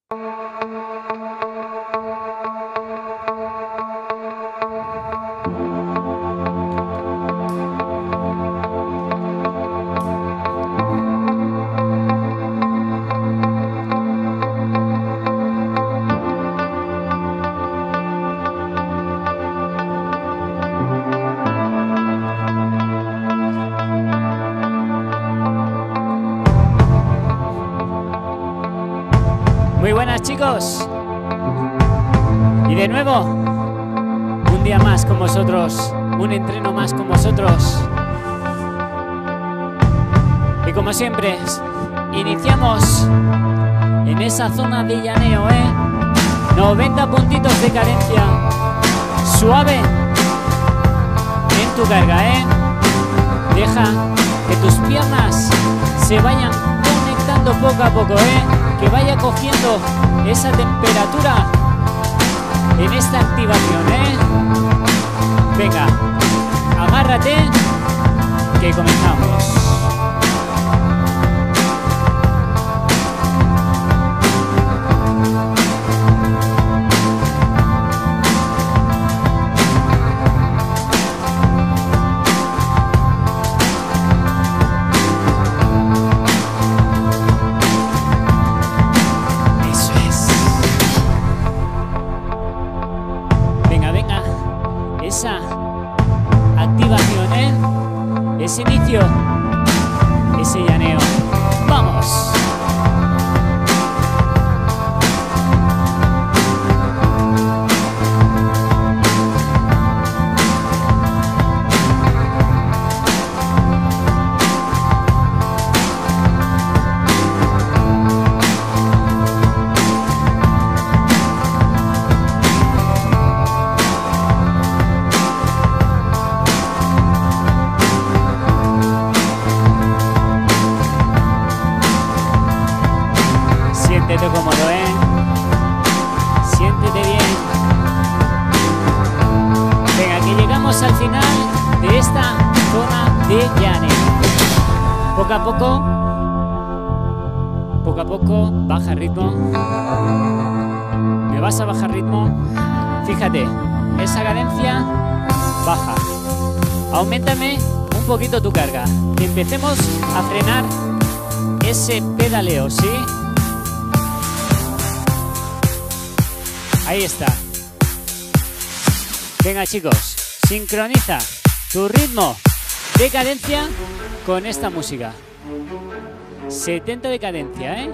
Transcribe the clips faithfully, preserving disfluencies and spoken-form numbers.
Muy buenas, chicos. Y de nuevo, un día más con vosotros, un entreno más con vosotros. Y como siempre, iniciamos en esa zona de llaneo, ¿eh? noventa puntitos de cadencia, suave en tu carga, ¿eh? Deja que tus piernas se vayan conectando poco a poco, ¿eh? Que vaya cogiendo esa temperatura en esta activación, ¿eh? Venga, agárrate, que comenzamos. Esa activación, ¿eh? Ese inicio, ese llaneo. ¡Vamos! Siéntete cómodo, ¿eh? Siéntete bien. Venga, que llegamos al final de esta zona de llaneo. Poco a poco, poco a poco, baja ritmo. Me vas a bajar ritmo. Fíjate, esa cadencia baja. Auméntame un poquito tu carga. Que empecemos a frenar ese pedaleo, ¿sí? Ahí está. Venga, chicos, sincroniza tu ritmo de cadencia con esta música. setenta de cadencia, ¿eh?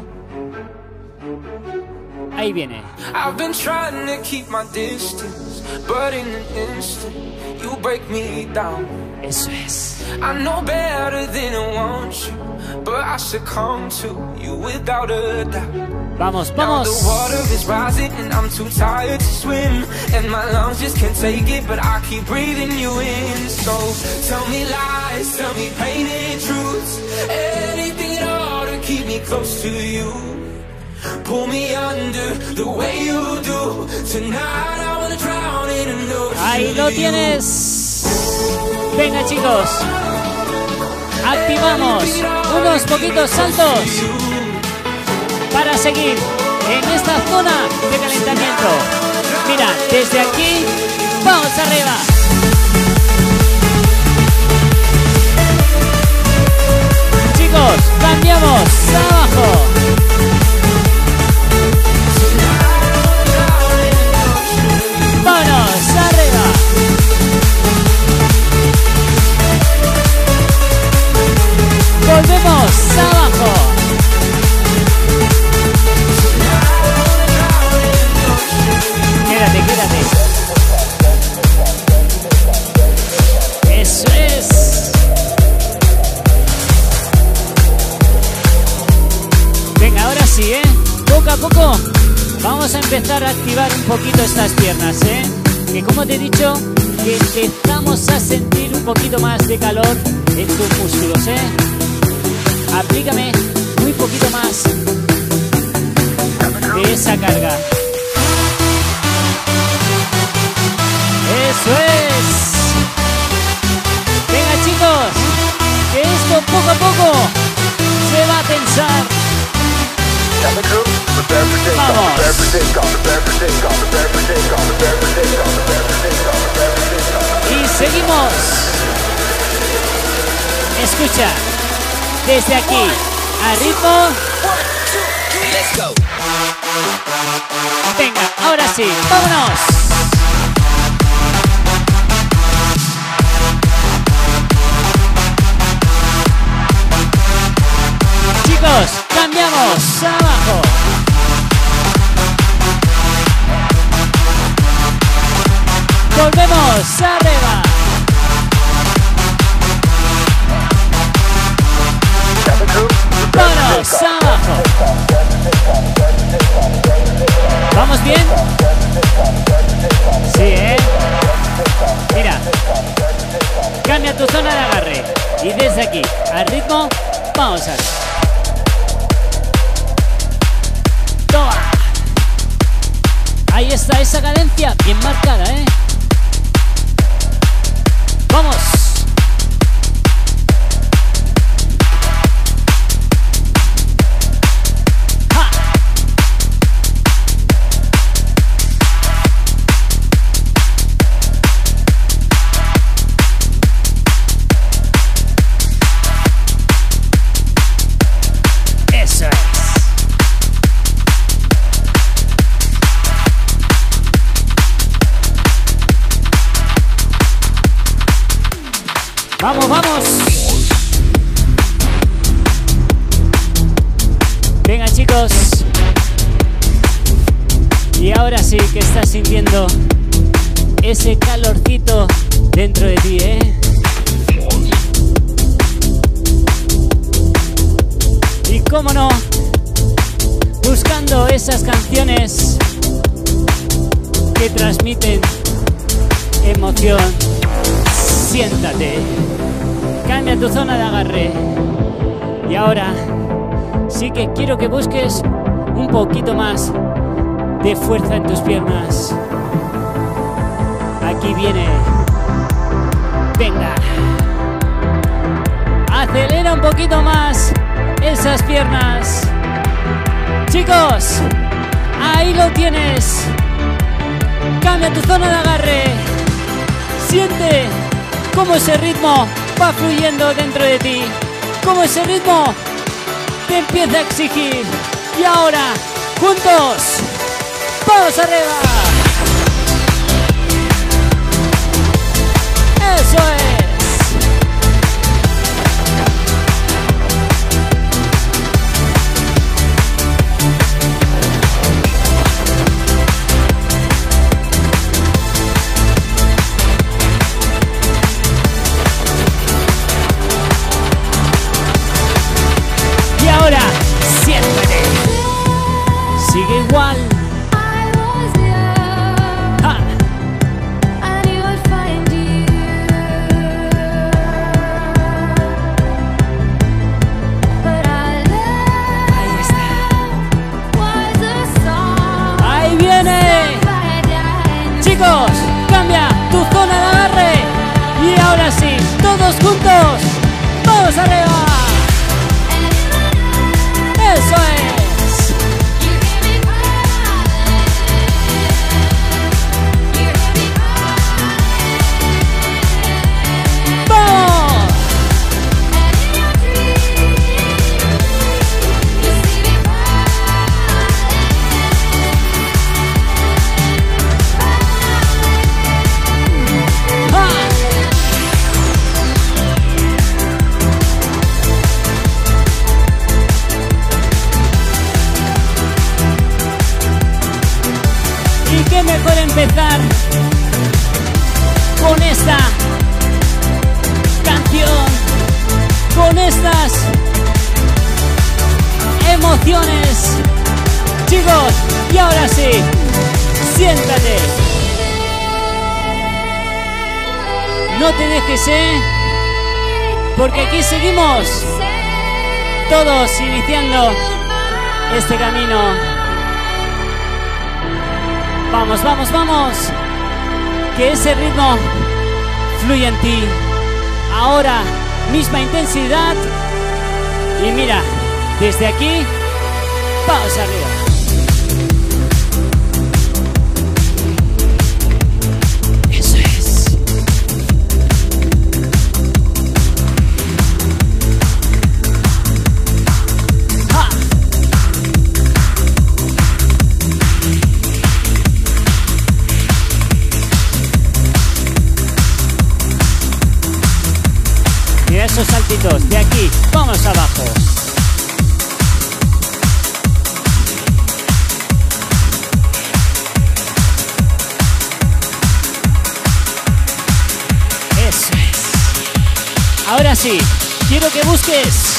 Ahí viene. I've been trying to keep my distance, but in an instant you break me down. Eso es. I know better than I want you, but I succumb to you without a doubt. Vamos, Now vamos. the water is rising and I'm too tired to swim, and my lungs just can't take it, but I keep breathing you in. So tell me lies, tell me painted truths, anything at all to keep me close to you. Pull me under the way you do. Tonight I wanna drown in an ocean. Ahí lo tienes. Venga, chicos. Activamos unos poquitos saltos para seguir en esta zona de calentamiento. Mira, desde aquí, vamos arriba. Chicos, cambiamos abajo. Vámonos arriba. Volvemos abajo. Quédate, quédate. Eso es. Venga, ahora sí, ¿eh? Poco a poco vamos a empezar a activar un poquito estas piernas, ¿eh? Que como te he dicho, que empezamos a sentir un poquito más de calor en tus músculos, ¿eh? Aplícame muy poquito más de esa carga. ¡Eso es! Venga, chicos, que esto poco a poco se va a tensar. ¡Vamos! Y seguimos. Escucha, desde aquí, a ritmo. Venga, ahora sí, vámonos. Chicos, cambiamos abajo. Volvemos arriba. Vámonos abajo. ¿Vamos bien? Sí, ¿eh? Mira. Cambia tu zona de agarre. Y desde aquí, al ritmo, vamos a ver. Toma. Ahí está esa cadencia bien marcada, ¿eh? Vamos. ¡Ja! Eso es. Vamos, vamos. Venga, chicos. Y ahora sí que estás sintiendo ese calorcito dentro de ti, ¿eh? Y cómo no, buscando esas canciones que transmiten emoción. Siéntate, cambia tu zona de agarre. Y ahora sí que quiero que busques un poquito más de fuerza en tus piernas. Aquí viene. Venga. Acelera un poquito más esas piernas. Chicos, ahí lo tienes. Cambia tu zona de agarre. Siente cómo ese ritmo va fluyendo dentro de ti, cómo ese ritmo te empieza a exigir. Y ahora, juntos, ¡vamos arriba! ¡Eso es! Ahora, siéntate. Sigue igual. ¡Ja! Ahí está. Ahí viene. Chicos, cambia tu zona de agarre. Y ahora sí, todos juntos. ¡Vamos arriba! Eso es. ¡Vamos! ¡Ah! Y qué mejor empezar con esta canción, con estas emociones. Chicos, y ahora sí, siéntate. No te dejes, ¿eh? Porque aquí seguimos todos iniciando este camino. Vamos, vamos, vamos. Que ese ritmo fluya en ti. Ahora, misma intensidad. Y mira, desde aquí, vamos arriba. juntos, de aquí, vamos abajo. Eso es. Ahora sí, quiero que busques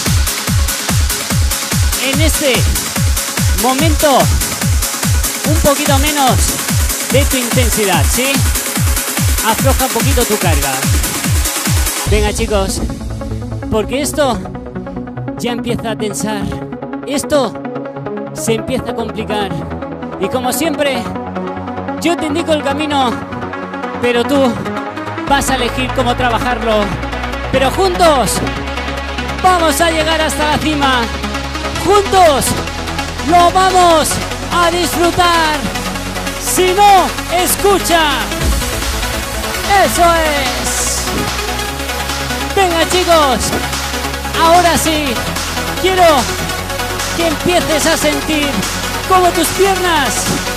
en este momento un poquito menos de tu intensidad, ¿sí? Afloja un poquito tu carga. Venga, chicos, porque esto ya empieza a tensar. Esto se empieza a complicar. Y como siempre, yo te indico el camino, pero tú vas a elegir cómo trabajarlo. Pero juntos vamos a llegar hasta la cima. Juntos lo vamos a disfrutar. Si no, escucha. Eso es. Venga, chicos, ahora sí, quiero que empieces a sentir cómo tus piernas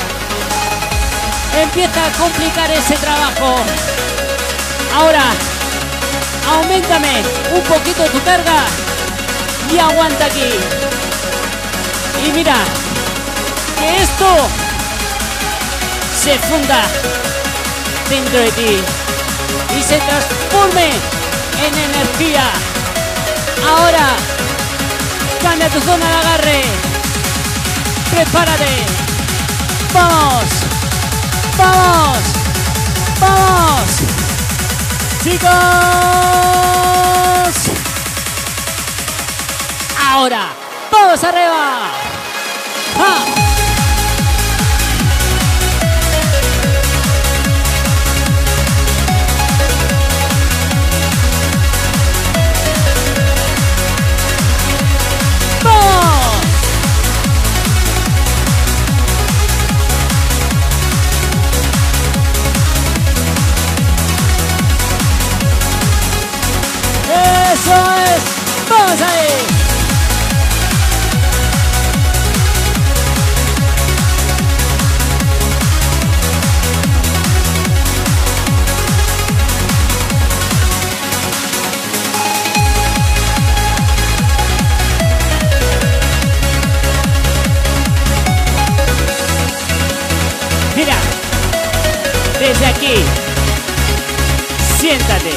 empiezan a complicar ese trabajo. Ahora, auméntame un poquito tu carga y aguanta aquí. Y mira, que esto se funda dentro de ti y se transforme en energía. Ahora, cambia tu zona de agarre. Prepárate. Vamos. Vamos. Vamos. Chicos. Ahora, vamos arriba. ¡Ah! ¡Eso es! ¡Vamos ahí! Mira, desde aquí, siéntate.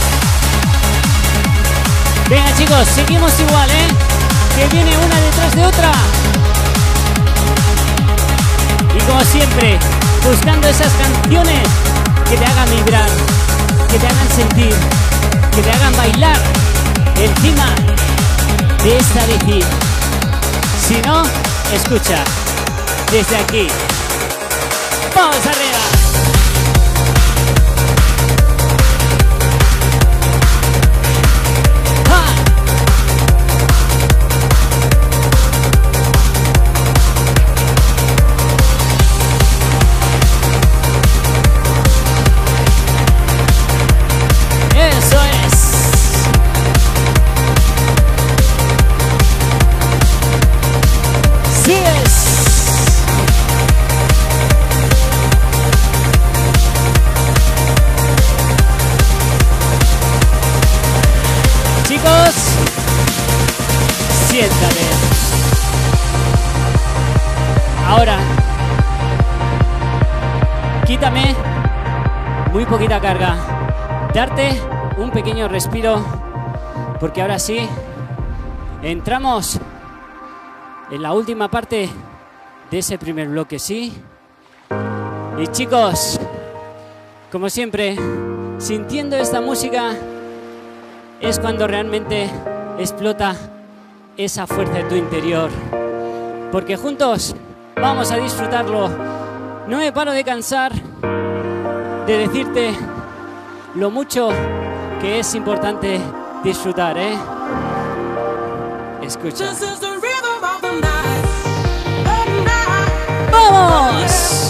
Venga, chicos, seguimos igual, ¿eh? Que viene una detrás de otra. Y como siempre, buscando esas canciones que te hagan vibrar, que te hagan sentir, que te hagan bailar encima de esta bici. Si no, escucha, desde aquí. ¡Vamos arriba! Siéntate. Ahora, quítame muy poquita carga. Darte un pequeño respiro, porque ahora sí, entramos en la última parte de ese primer bloque, ¿sí? Y chicos, como siempre, sintiendo esta música es cuando realmente explota esa fuerza de tu interior, porque juntos vamos a disfrutarlo. No me paro de cansar de decirte lo mucho que es importante disfrutar, ¿eh? Escucha. ¡Vamos!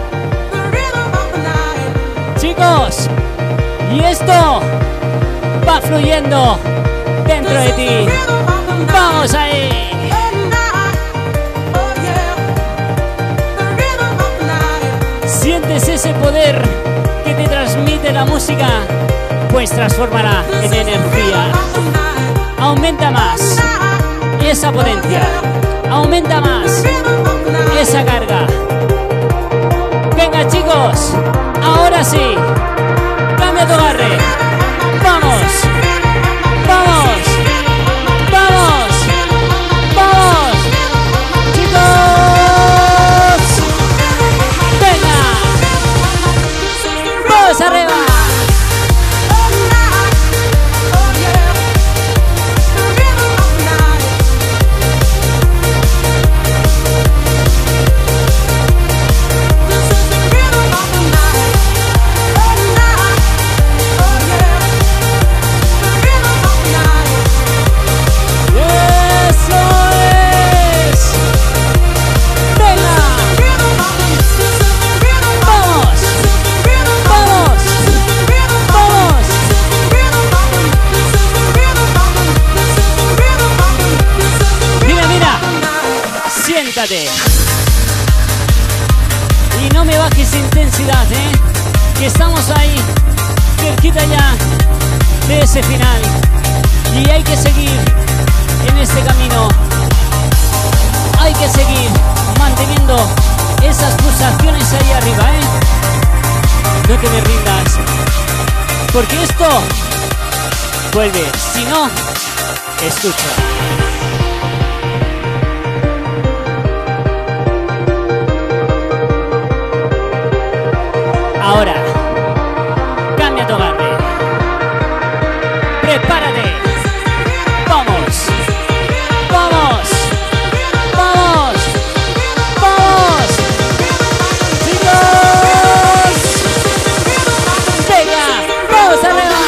Chicos, y esto va fluyendo dentro de ti. ¡Vamos ahí! ¿Sientes ese poder que te transmite la música? Pues transfórmala en energía. Aumenta más esa potencia. Aumenta más esa carga. Venga, chicos. Ahora sí. Cambia tu agarre. Vamos. Vamos. Vamos. Vamos. Chicos. Venga. Vamos arriba. Y no me bajes intensidad, ¿eh? Que estamos ahí, cerquita ya de ese final. Y hay que seguir en este camino. Hay que seguir manteniendo esas pulsaciones ahí arriba, ¿eh? No te me rindas, porque esto vuelve. Si no, escucha. Ahora, cambia tu agarre. Prepárate. Vamos. Vamos. Vamos. Vamos. Chicos. Venga. Vamos arriba.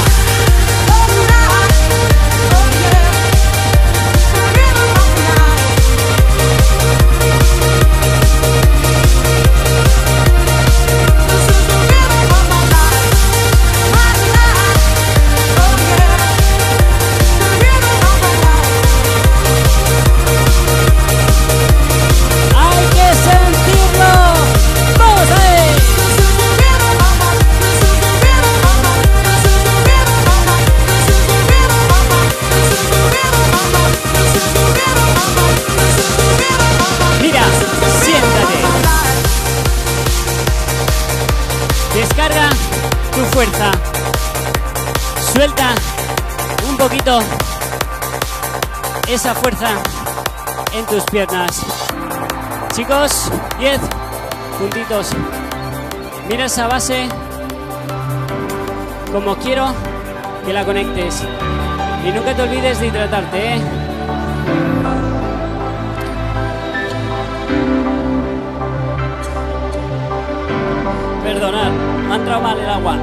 Descarga tu fuerza. Suelta un poquito esa fuerza en tus piernas. Chicos, diez puntitos. Mira esa base como quiero que la conectes. Y nunca te olvides de hidratarte, ¿eh? Perdonad, me ha entrado mal el agua.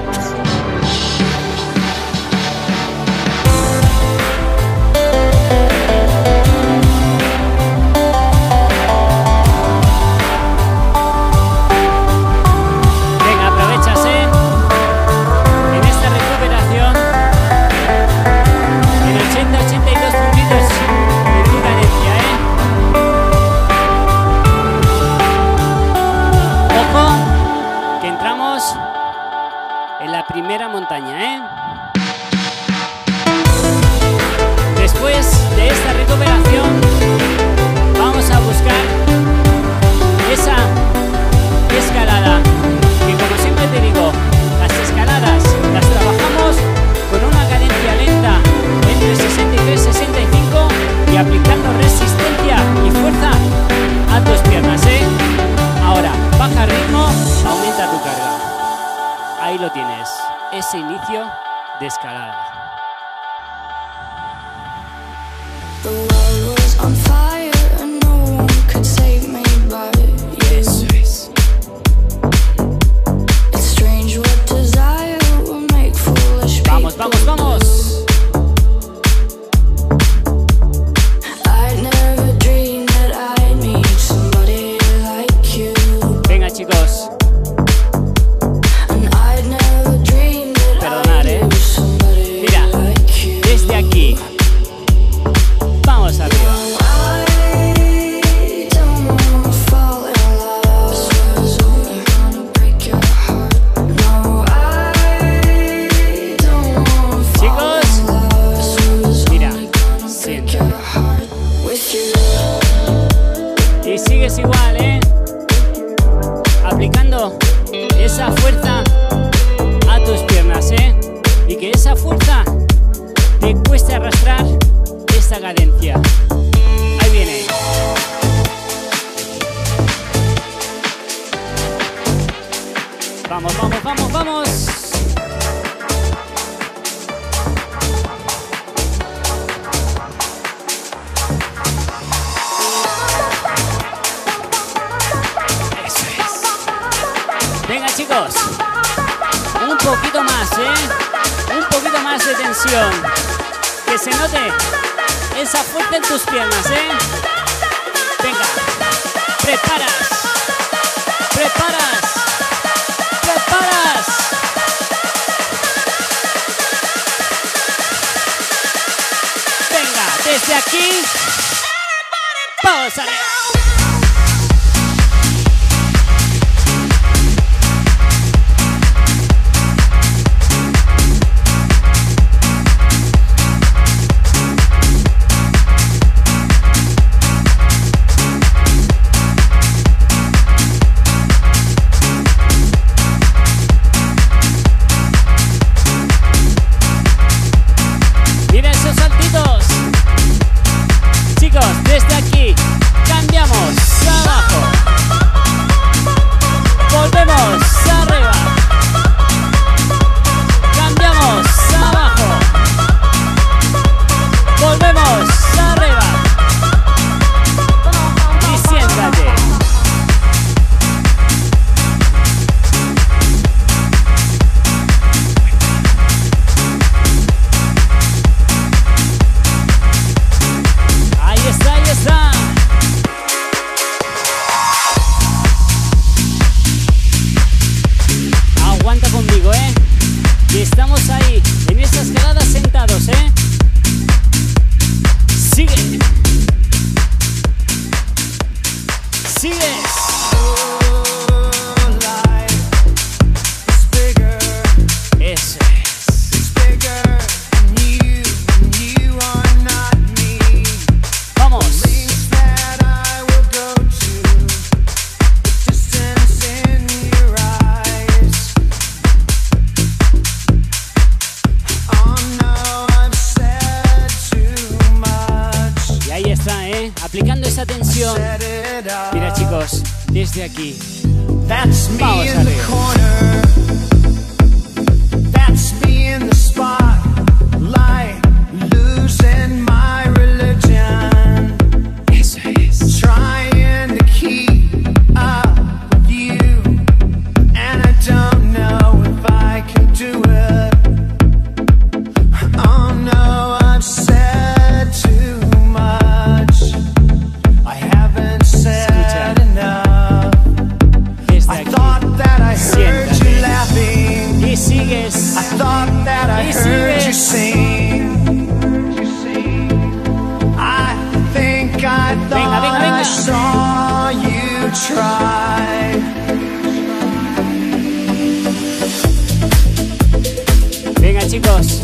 Venga, aprovechas, ¿eh? En esta recuperación, en ochenta a ochenta y dos puntitos en tu cadencia, ¿eh? Ojo, que entramos en la primera montaña, ¿eh? Después de esta recuperación vamos a buscar esa escalada, que como siempre te digo, las escaladas las trabajamos con una cadencia lenta entre sesenta y tres y sesenta y cinco y aplicando resistencia y fuerza a tus piernas, ¿eh? Ahora, baja ritmo, aumenta tu carga. Ahí lo tienes, ese inicio de escalada. The world was on fire and no one could save me but you. It's strange what desire will make foolish people. Vamos, vamos, vamos. I'd never dreamed that I'd meet somebody like you. Venga, chicos. And I'd never dreamed that Perdonar, I'd ¿eh? lose somebody Mira, like you. desde aquí. Vamos arriba. I don't wanna fall in love. This was only gonna break your heart. No, I don't wanna fall Chicos, in love. This was mira, only Vamos, vamos, vamos, vamos. Eso es. Venga, chicos. Un poquito más, ¿eh? Un poquito más de tensión. Que se note esa fuerza en tus piernas, ¿eh? Venga. Preparas. Preparas. Preparas. Venga, desde aquí. Vamos a ver. Desde aquí cambiamos abajo, volvemos arriba, cambiamos abajo, volvemos arriba y siéntate. Aguanta conmigo, ¿eh? Y estamos ahí, en esas gradas sentados, ¿eh? Sigue. Sigues. Eso es. Vamos. Aplicando esa tensión. Mira, chicos, desde aquí. Vamos arriba. Eso es. Y sigues. Venga, venga, venga. Venga, chicos.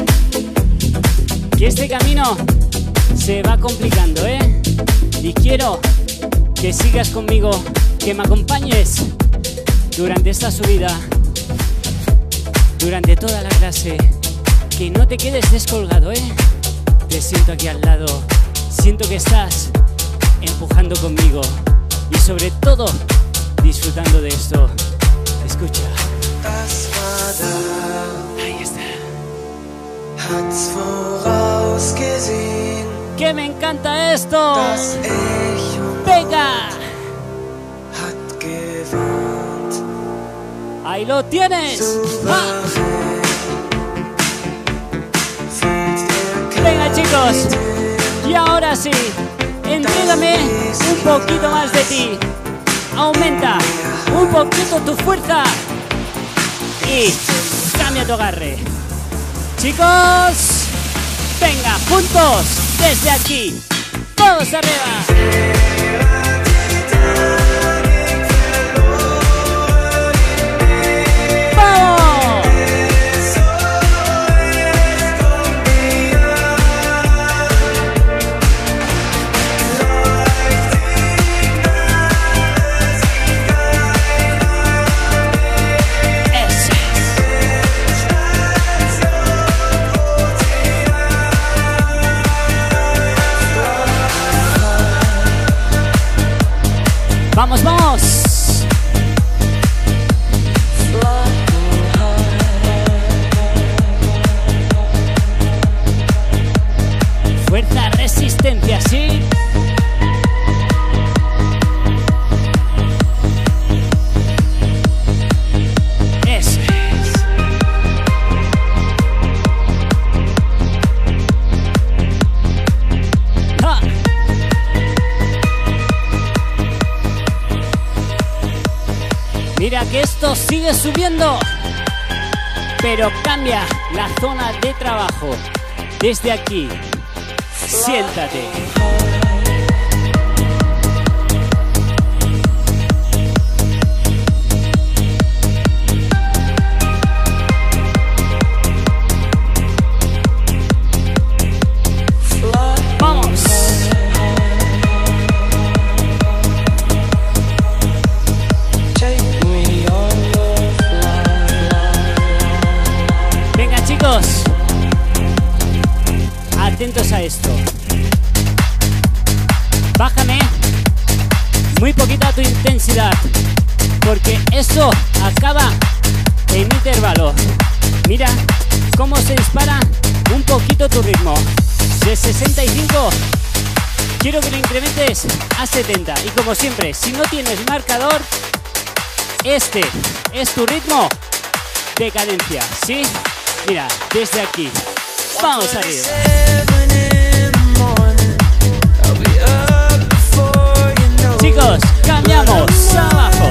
Que este camino se va complicando, ¿eh? Y quiero que sigas conmigo, que me acompañes durante esta subida, durante toda la clase, que no te quedes descolgado, ¿eh? Te siento aquí al lado, siento que estás empujando conmigo y sobre todo disfrutando de esto. Escucha. Ahí está. ¡Que me encanta esto! ¡Venga! ¡Ahí lo tienes! ¡Ah! Venga, chicos, y ahora sí, entrégame un poquito más de ti. Aumenta un poquito tu fuerza y cambia tu agarre. Chicos, venga, juntos, desde aquí, todos arriba. Vamos, vamos. Mira que esto sigue subiendo, pero cambia la zona de trabajo. Desde aquí, siéntate. Vamos. Venga, chicos, atentos a esto. Bájame muy poquita tu intensidad, porque eso acaba en intervalo. Mira cómo se dispara un poquito tu ritmo. De sesenta y cinco quiero que lo incrementes a setenta. Y como siempre, si no tienes marcador, este es tu ritmo de cadencia, ¿sí? Mira, desde aquí, vamos arriba. Chicos, cambiamos abajo.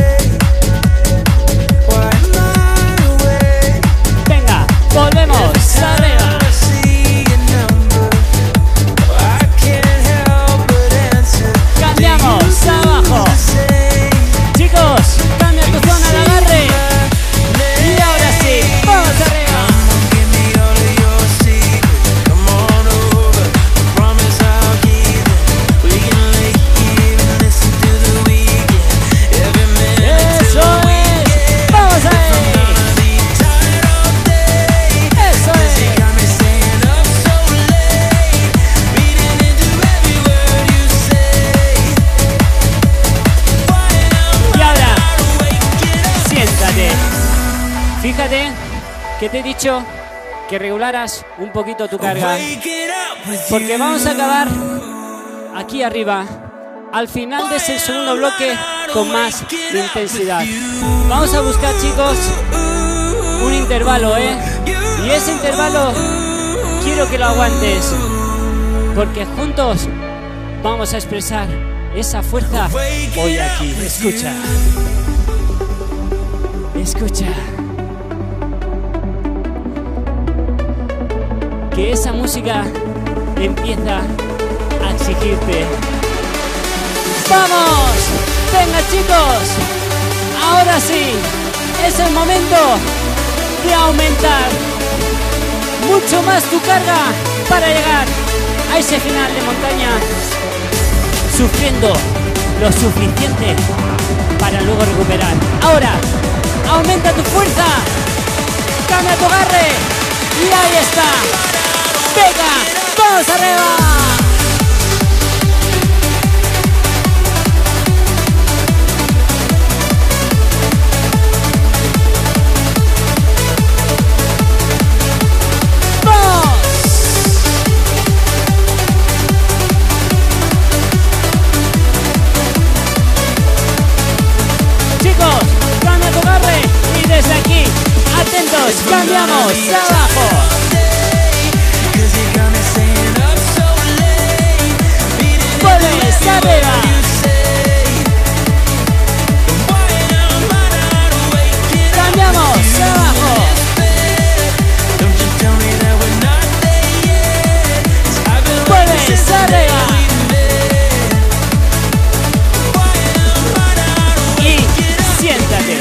Venga, volvemos arriba. Cambiamos abajo. Chicos, cambia tu zona de agarre. Y ahora sí, vamos arriba. Fíjate que te he dicho que regularas un poquito tu carga, porque vamos a acabar aquí arriba al final de ese segundo bloque con más intensidad. Vamos a buscar, chicos, un intervalo, ¿eh? Y ese intervalo quiero que lo aguantes, porque juntos vamos a expresar esa fuerza hoy aquí. Escucha. Escucha. Que esa música empieza a exigirte. ¡Vamos! ¡Venga, chicos! Ahora sí, es el momento de aumentar mucho más tu carga para llegar a ese final de montaña, sufriendo lo suficiente para luego recuperar. Ahora, aumenta tu fuerza, cambia tu agarre y ahí está. ¡Venga! ¡Vamos arriba! ¡Vamos! Chicos, cambia tu agarre y desde aquí, atentos, cambiamos abajo. Vuelves arriba. Cambiamos abajo. Vuelves arriba. Y siéntate.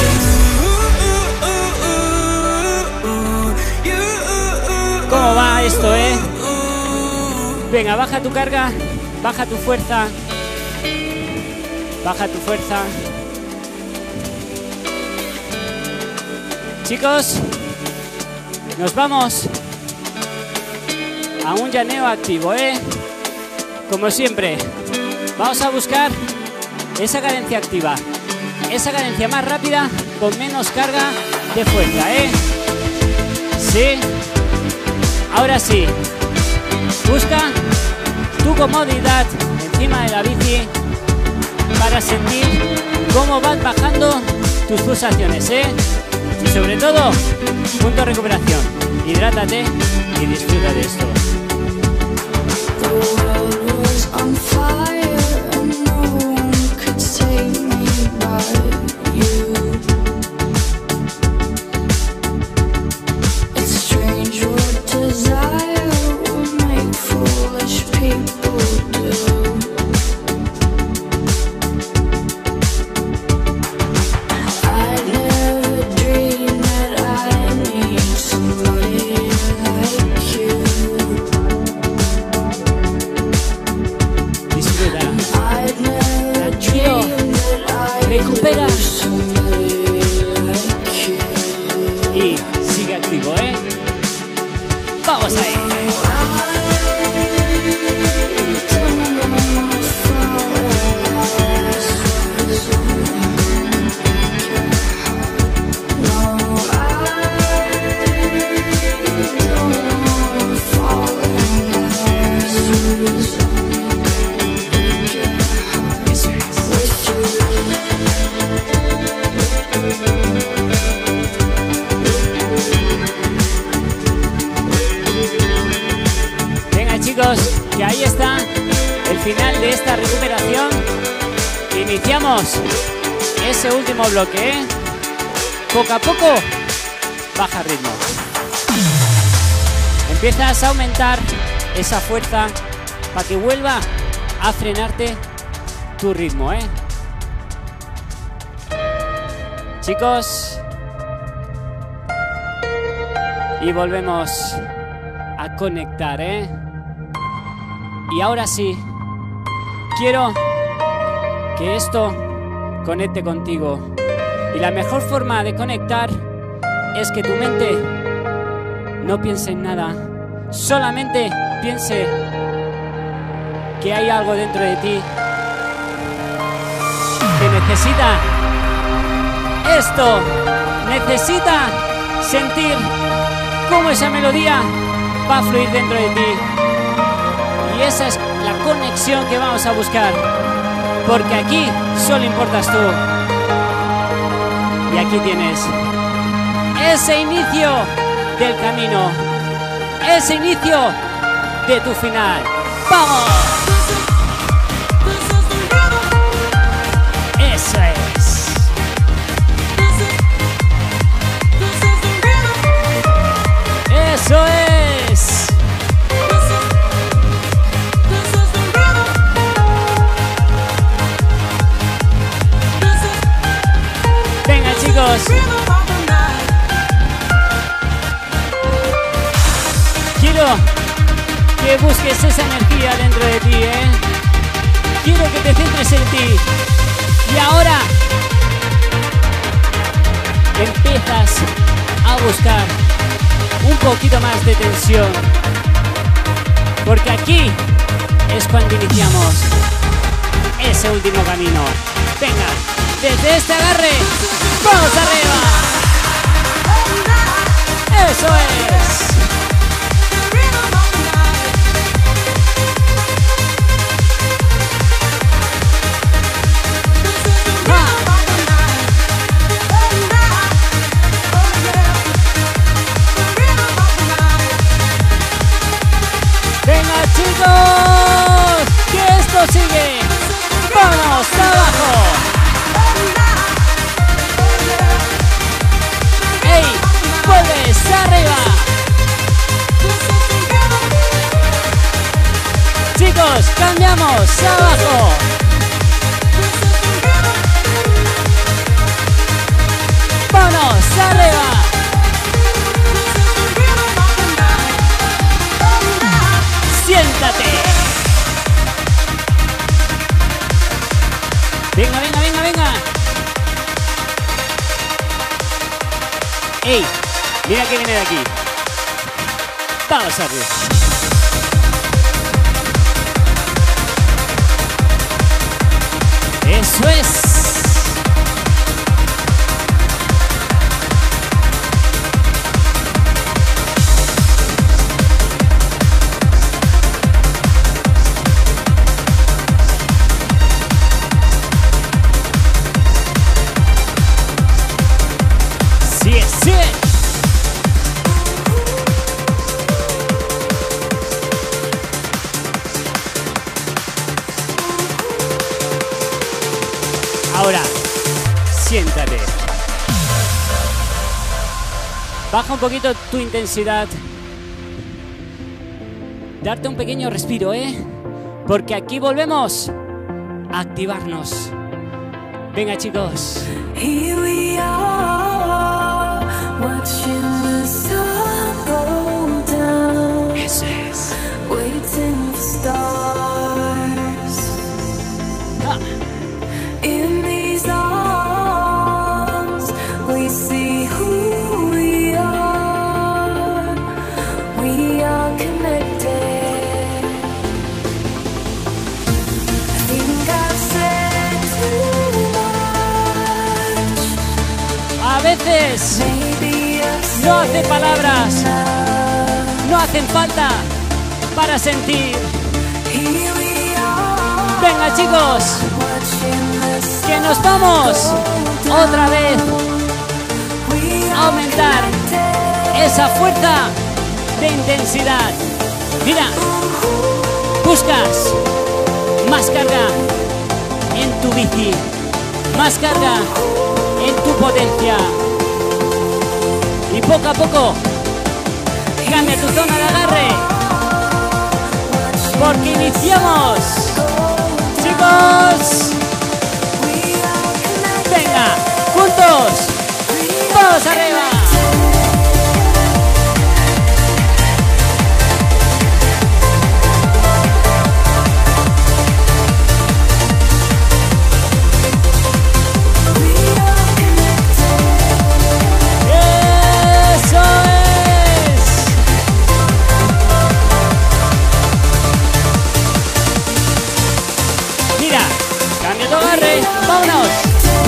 ¿Cómo va esto, eh? Venga, baja tu carga. Baja tu fuerza, baja tu fuerza. Chicos, nos vamos a un llaneo activo, ¿eh? Como siempre, vamos a buscar esa cadencia activa, esa cadencia más rápida con menos carga de fuerza, ¿eh? Sí, ahora sí, busca tu comodidad encima de la bici para sentir cómo vas bajando tus pulsaciones, ¿eh? Y sobre todo, punto de recuperación. Hidrátate y disfruta de esto. The world was on fire and no one could save me but you. recupera. Y sigue activo, ¿eh? Vamos ahí. Que ahí está el final de esta recuperación. Iniciamos ese último bloque, ¿eh? Poco a poco baja ritmo. Empiezas a aumentar esa fuerza para que vuelva a frenarte tu ritmo, ¿eh? Chicos, y volvemos a conectar, ¿eh? Y ahora sí, quiero que esto conecte contigo. Y la mejor forma de conectar es que tu mente no piense en nada. Solamente piense que hay algo dentro de ti que necesita esto. Necesita sentir cómo esa melodía va a fluir dentro de ti. Y esa es la conexión que vamos a buscar, porque aquí solo importas tú. Y aquí tienes ese inicio del camino, ese inicio de tu final. ¡Vamos! Eso es. Eso es. Quiero que busques esa energía dentro de ti, ¿eh? Quiero que te centres en ti. Y ahora empiezas a buscar un poquito más de tensión, porque aquí es cuando iniciamos ese último camino. Venga, desde este agarre, ¡vamos arriba! ¡Eso es! ¡Venga, chicos! ¡Que esto sigue! ¡Vamos abajo! ¡Ey! ¡Vuelves arriba! Chicos, cambiamos abajo. ¡Vamos arriba! ¡Siéntate! Venga, venga, venga, venga. ¡Ey! Mira que viene de aquí. Vamos arriba. Eso es. Sí, sí. Ahora, siéntate. Baja un poquito tu intensidad. Darte un pequeño respiro, ¿eh? Porque aquí volvemos a activarnos. Venga, chicos. Here we are, watching the sun go down. Eso es. Waiting for stars. Ah. In these arms veces no hace palabras, no hacen falta para sentir. Venga chicos, que nos vamos otra vez a aumentar esa fuerza de intensidad. Mira, buscas más carga en tu bici, más carga en tu potencia, y poco a poco cambia tu zona de agarre, porque iniciamos, chicos. Venga, juntos, vamos arriba. ¡Vámonos!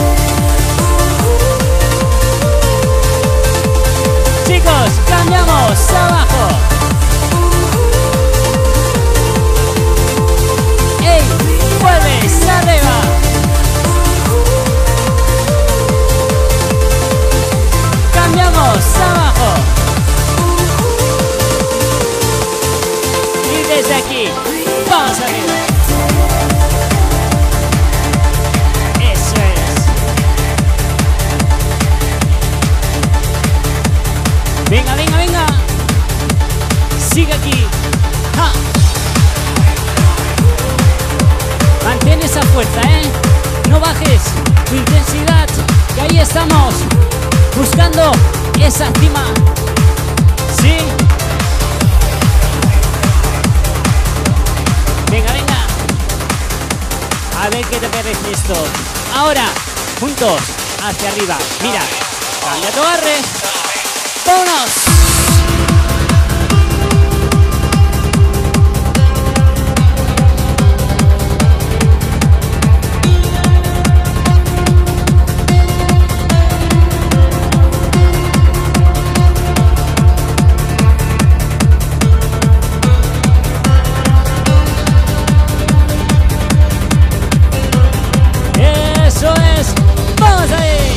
Chicos, cambiamos abajo. ¡Ey! ¡Vuelves arriba! Cambiamos abajo. Y desde aquí, vamos arriba. Venga, venga, venga. Sigue aquí. ¡Ja! Mantén esa fuerza, ¿eh? No bajes tu intensidad. Que ahí estamos. Buscando esa cima. ¿Sí? Venga, venga. A ver qué te parece esto. Ahora, juntos, hacia arriba. Mira, cambia tu agarre. ¡Vámonos! ¡Eso es! ¡Vamos ahí!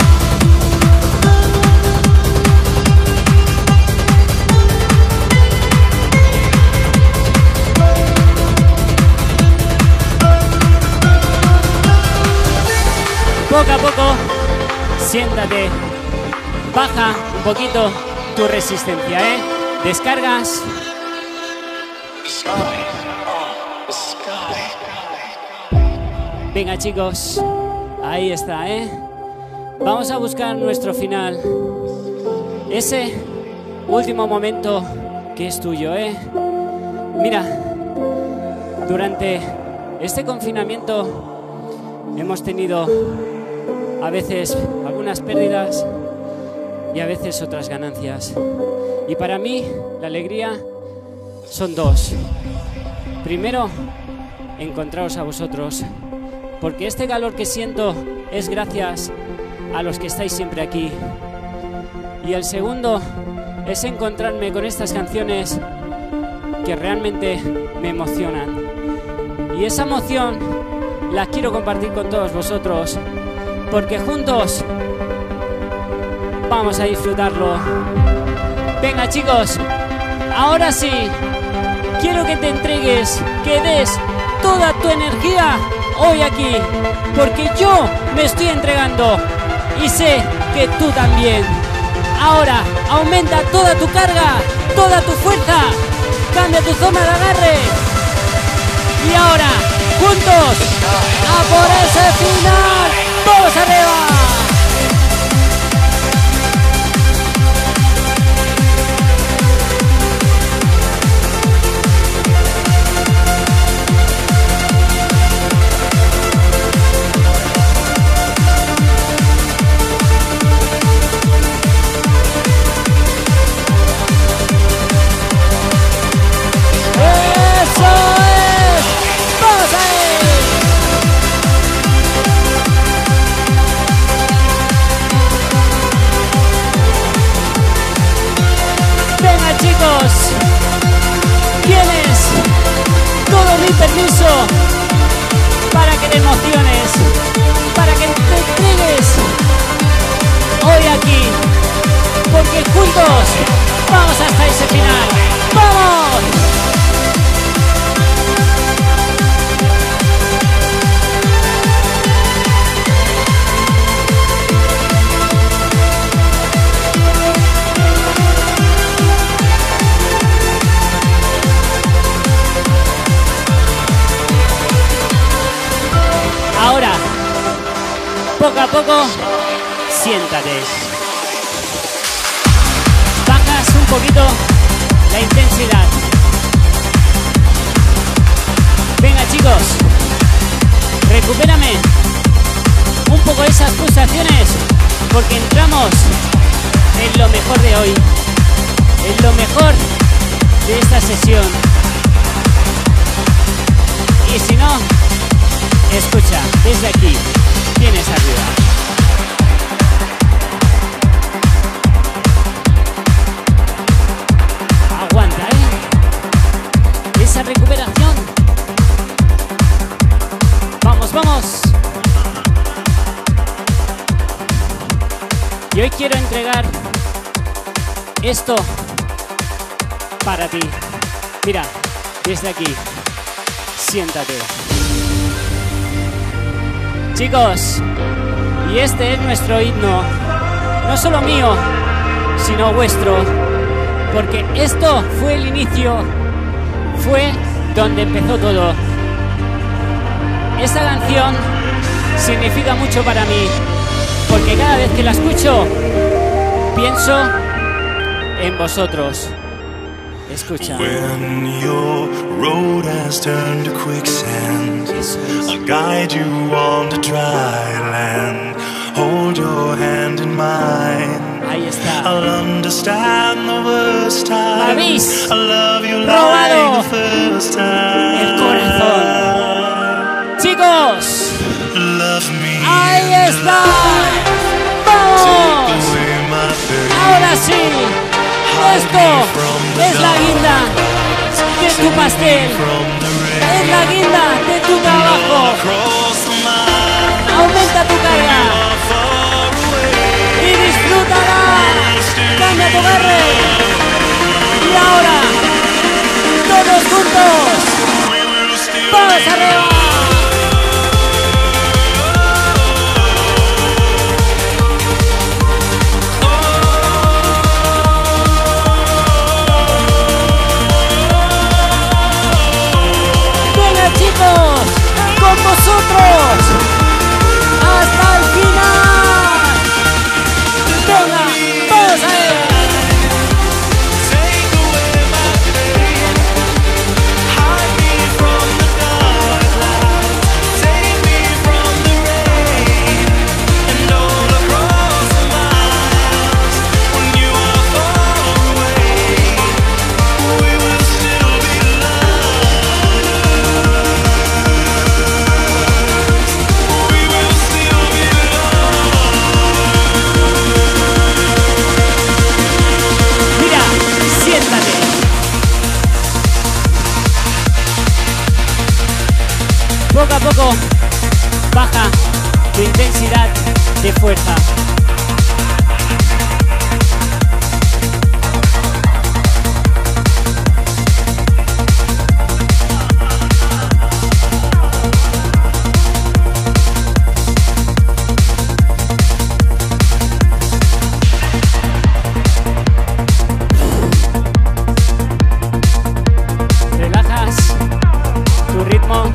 Poco a poco, siéntate, baja un poquito tu resistencia, ¿eh? Descargas. Venga chicos, ahí está, ¿eh? Vamos a buscar nuestro final. Ese último momento que es tuyo, ¿eh? Mira, durante este confinamiento hemos tenido a veces algunas pérdidas y a veces otras ganancias. Y para mí la alegría son dos. Primero, encontraros a vosotros, porque este calor que siento es gracias a los que estáis siempre aquí. Y el segundo es encontrarme con estas canciones que realmente me emocionan. Y esa emoción la quiero compartir con todos vosotros, porque juntos vamos a disfrutarlo. Venga chicos, ahora sí, quiero que te entregues, que des toda tu energía hoy aquí, porque yo me estoy entregando y sé que tú también. Ahora, aumenta toda tu carga, toda tu fuerza, cambia tu zona de agarre. Y ahora, juntos, a por ese final. ¡Vamos arriba! Vamos hasta ese final. ¡Vamos! Ahora, poco a poco, siéntate. Bajas un poquito la intensidad. Venga, chicos, recupérame un poco esas pulsaciones, porque entramos en lo mejor de hoy, en lo mejor de esta sesión. Y si no, escucha, desde aquí tienes arriba. Aguanta, ¿eh? Esa recuperación. Vamos, vamos. Y hoy quiero entregar esto para ti. Mira, desde aquí, siéntate. Chicos, y este es nuestro himno, no solo mío, sino vuestro, porque esto fue el inicio, fue donde empezó todo. Esta canción significa mucho para mí, porque cada vez que la escucho, pienso en vosotros. Escucha. When your road has turned to quicksand, I'll guide you on to dry land. Hold your hand in mine. Ahí está. I'll understand the worst time. Habéis I'll love you robado like the first time. el corazón. Chicos, Love me. ahí está. Take ¡Vamos! away my pain. Ahora sí. Esto es la guinda de tu pastel, es la guinda de tu trabajo. Aumenta tu carga y disfrútala. Cambia tu agarre. Y ahora, todos juntos, ¡vamos arriba! Chicos, con vosotros hasta el final. Venga, vamos a ver. Poco a poco baja tu intensidad de fuerza. Relajas tu ritmo.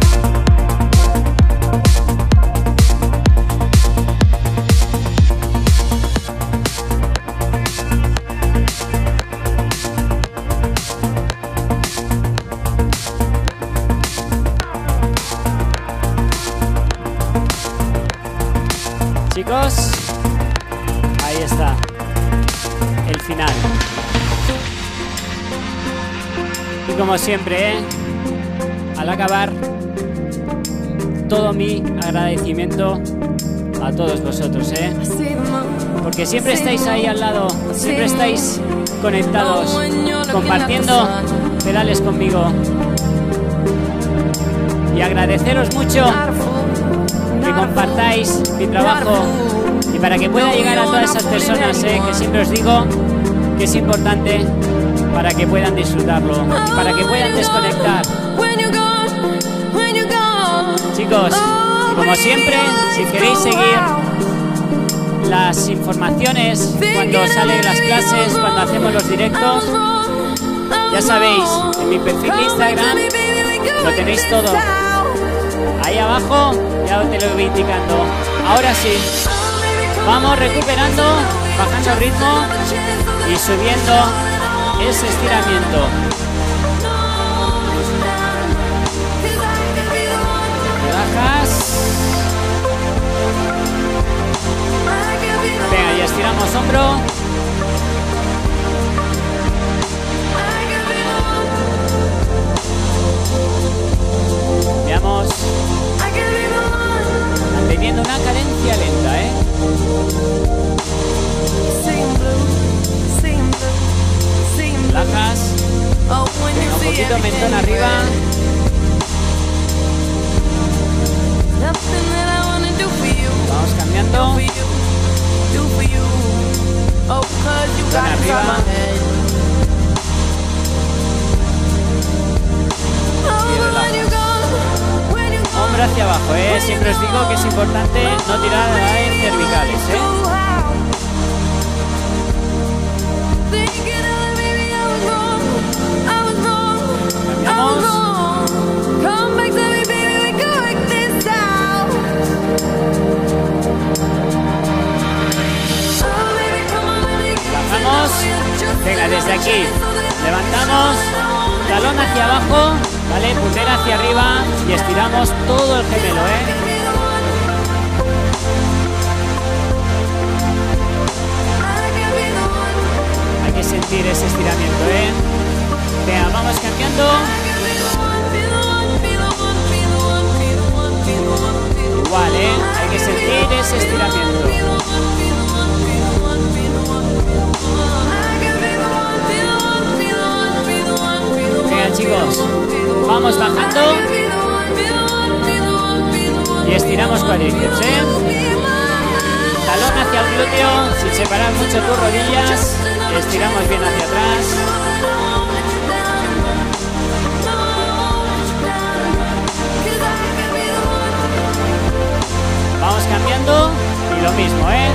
Chicos, ahí está el final. Y como siempre, ¿eh? Al acabar, todo mi agradecimiento a todos vosotros, ¿eh? Porque siempre estáis ahí al lado, siempre estáis conectados, compartiendo pedales conmigo. Y agradeceros mucho que compartáis mi trabajo y para que pueda llegar a todas esas personas, ¿eh? Que siempre os digo que es importante para que puedan disfrutarlo y para que puedan desconectar. Chicos, y como siempre, si queréis seguir las informaciones cuando salen las clases, cuando hacemos los directos, ya sabéis, en mi perfil de Instagram lo tenéis todo. Ahí abajo ya te lo voy indicando. Ahora sí, vamos recuperando, bajando ritmo y subiendo ese estiramiento. Relajas. Venga, y estiramos hombro. Veamos. Manteniendo una cadencia lenta, ¿eh? Relajas. Venga, un poquito mentón arriba. Vamos cambiando. Mentón arriba. Y relajas. Hombro hacia abajo, ¿eh? Siempre os digo que es importante no tirar en cervicales, ¿eh? Cambiamos. Bajamos. Venga, desde aquí. Levantamos. Talón hacia abajo. Vale, pulgar hacia arriba. Y estiramos todo el gemelo, ¿eh? Hay que sentir ese estiramiento, ¿eh? Venga, vamos cambiando. Igual, ¿eh? Hay que sentir ese estiramiento. Venga, chicos, vamos bajando y estiramos cuádriceps, ¿eh? Talón hacia el glúteo, sin separar mucho tus rodillas. Estiramos bien hacia atrás. Vamos cambiando y lo mismo, ¿eh?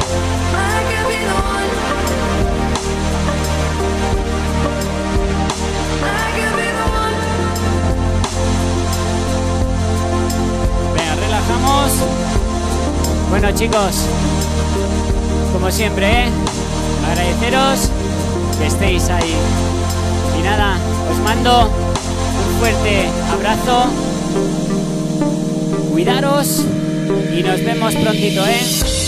Venga, relajamos. Bueno, chicos, como siempre, ¿eh? Agradeceros que estéis ahí. Y nada, os mando un fuerte abrazo. Cuidaros y nos vemos prontito, ¿eh?